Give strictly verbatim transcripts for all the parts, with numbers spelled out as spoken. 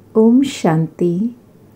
ओम शांति।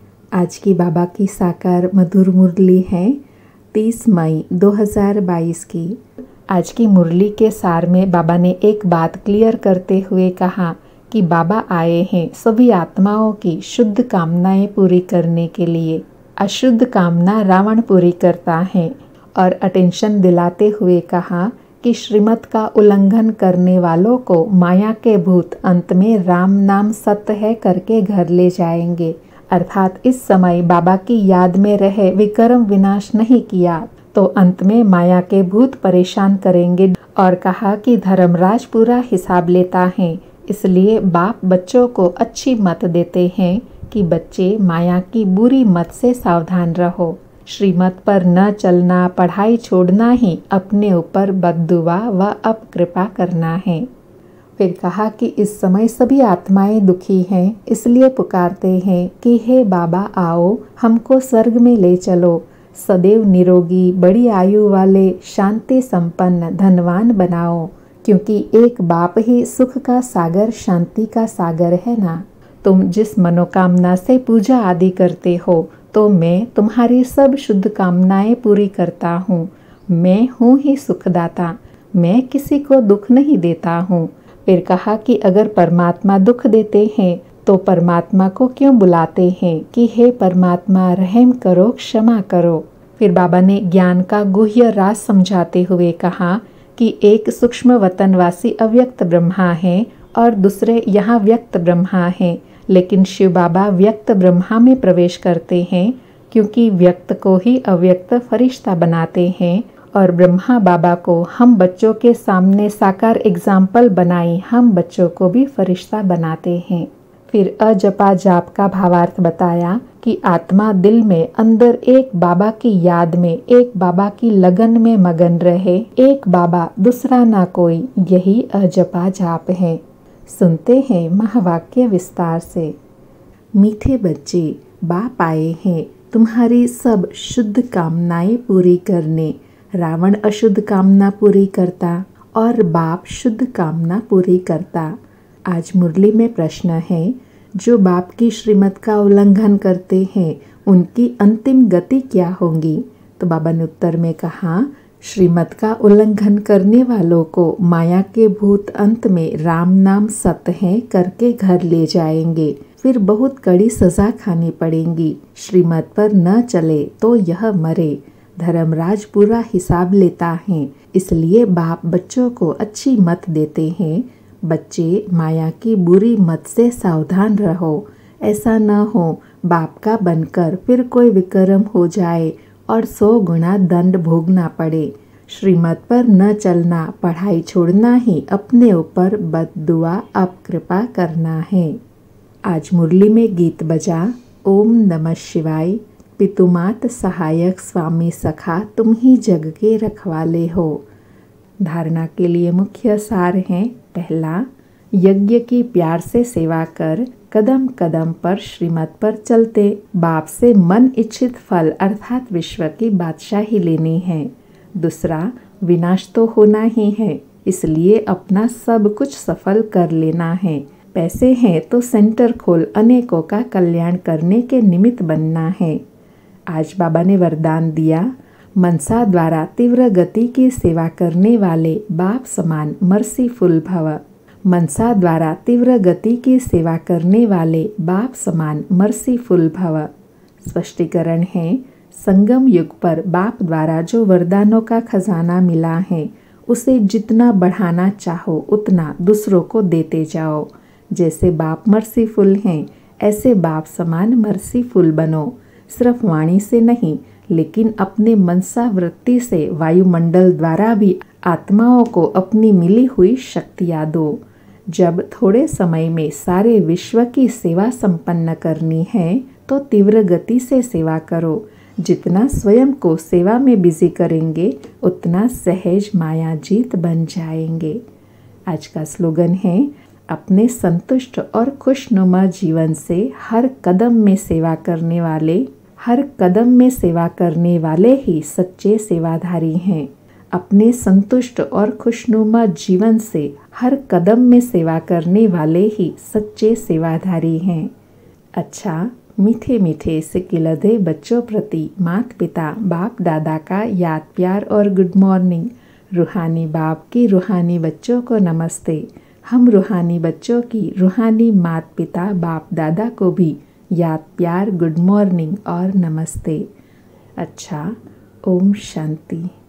आज की बाबा की साकार मधुर मुरली है तीस मई दो हज़ार बाईस की। आज की मुरली के सार में बाबा ने एक बात क्लियर करते हुए कहा कि बाबा आए हैं सभी आत्माओं की शुद्ध कामनाएं पूरी करने के लिए। अशुद्ध कामना रावण पूरी करता है। और अटेंशन दिलाते हुए कहा कि श्रीमत का उल्लंघन करने वालों को माया के भूत अंत में राम नाम सत्य है करके घर ले जाएंगे। अर्थात इस समय बाबा की याद में रहे विक्रम विनाश नहीं किया तो अंत में माया के भूत परेशान करेंगे। और कहा कि धर्मराज पूरा हिसाब लेता है, इसलिए बाप बच्चों को अच्छी मत देते हैं कि बच्चे माया की बुरी मत से सावधान रहो। श्रीमत पर न चलना, पढ़ाई छोड़ना ही अपने ऊपर बद्दुआ व अपकृपा करना है। फिर कहा कि इस समय सभी आत्माएं दुखी हैं, इसलिए पुकारते हैं कि हे बाबा आओ, हमको स्वर्ग में ले चलो। सदैव निरोगी, बड़ी आयु वाले, शांति संपन्न, धनवान बनाओ, क्योंकि एक बाप ही सुख का सागर, शांति का सागर है ना। तुम जिस मनोकामना से पूजा आदि करते हो तो मैं तुम्हारी सब शुद्ध कामनाएं पूरी करता हूँ। मैं हूँ ही सुखदाता, मैं किसी को दुख नहीं देता हूँ। फिर कहा कि अगर परमात्मा दुख देते हैं तो परमात्मा को क्यों बुलाते हैं कि हे परमात्मा रहम करो, क्षमा करो। फिर बाबा ने ज्ञान का गुह्य राज समझाते हुए कहा कि एक सूक्ष्म वतनवासी अव्यक्त ब्रह्मा है और दूसरे यहाँ व्यक्त ब्रह्मा हैं। लेकिन शिव बाबा व्यक्त ब्रह्मा में प्रवेश करते हैं, क्योंकि व्यक्त को ही अव्यक्त फरिश्ता बनाते हैं। और ब्रह्मा बाबा को हम बच्चों के सामने साकार एग्जाम्पल बनाई हम बच्चों को भी फरिश्ता बनाते हैं। फिर अजपा जाप का भावार्थ बताया कि आत्मा दिल में अंदर एक बाबा की याद में, एक बाबा की लगन में मगन रहे। एक बाबा, दूसरा ना कोई, यही अजपा जाप है। सुनते हैं महावाक्य विस्तार से। मीठे बच्चे, बाप आए हैं तुम्हारी सब शुद्ध कामनाएं पूरी करने। रावण अशुद्ध कामना पूरी करता और बाप शुद्ध कामना पूरी करता। आज मुरली में प्रश्न है, जो बाप की श्रीमत का उल्लंघन करते हैं उनकी अंतिम गति क्या होगी। तो बाबा ने उत्तर में कहा, श्रीमत का उल्लंघन करने वालों को माया के भूत अंत में राम नाम सत्य है करके घर ले जाएंगे। फिर बहुत कड़ी सजा खानी पड़ेगी। श्रीमत पर न चले तो यह मरे। धर्मराज पूरा हिसाब लेता है, इसलिए बाप बच्चों को अच्छी मत देते हैं। बच्चे माया की बुरी मत से सावधान रहो। ऐसा न हो बाप का बनकर फिर कोई विक्रम हो जाए और सौ गुना दंड भोगना पड़े। श्रीमत पर न चलना, पढ़ाई छोड़ना ही अपने ऊपर बद्दुआ अपकृपा करना है। आज मुरली में गीत बजा, ओम नमः शिवाय। पितुमात सहायक स्वामी सखा, तुम ही जग के रखवाले हो। धारणा के लिए मुख्य सार हैं। पहला, यज्ञ की प्यार से सेवा कर, कदम कदम पर श्रीमत पर चलते बाप से मन इच्छित फल अर्थात विश्व की बादशाही लेनी है। दूसरा, विनाश तो होना ही है, इसलिए अपना सब कुछ सफल कर लेना है। पैसे हैं तो सेंटर खोल अनेकों का कल्याण करने के निमित्त बनना है। आज बाबा ने वरदान दिया, मनसा द्वारा तीव्र गति की सेवा करने वाले बाप समान मर्सीफुल भव। मनसा द्वारा तीव्र गति की सेवा करने वाले बाप समान मर्सीफुल भव। स्पष्टीकरण है, संगम युग पर बाप द्वारा जो वरदानों का खजाना मिला है उसे जितना बढ़ाना चाहो उतना दूसरों को देते जाओ। जैसे बाप मर्सीफुल हैं, ऐसे बाप समान मर्सीफुल बनो। सिर्फ वाणी से नहीं, लेकिन अपने मनसा वृत्ति से वायुमंडल द्वारा भी आत्माओं को अपनी मिली हुई शक्तियाँ दो। जब थोड़े समय में सारे विश्व की सेवा संपन्न करनी है तो तीव्र गति से सेवा करो। जितना स्वयं को सेवा में बिजी करेंगे उतना सहज मायाजीत बन जाएंगे। आज का स्लोगन है, अपने संतुष्ट और खुशनुमा जीवन से हर कदम में सेवा करने वाले हर कदम में सेवा करने वाले ही सच्चे सेवाधारी हैं। अपने संतुष्ट और खुशनुमा जीवन से हर कदम में सेवा करने वाले ही सच्चे सेवाधारी हैं। अच्छा, मीठे मीठे सिकिलधे बच्चों प्रति माता पिता बाप दादा का याद प्यार और गुड मॉर्निंग। रूहानी बाप की रूहानी बच्चों को नमस्ते। हम रूहानी बच्चों की रूहानी माता पिता बाप दादा को भी याद प्यार गुड मॉर्निंग और नमस्ते। अच्छा, ओम शांति।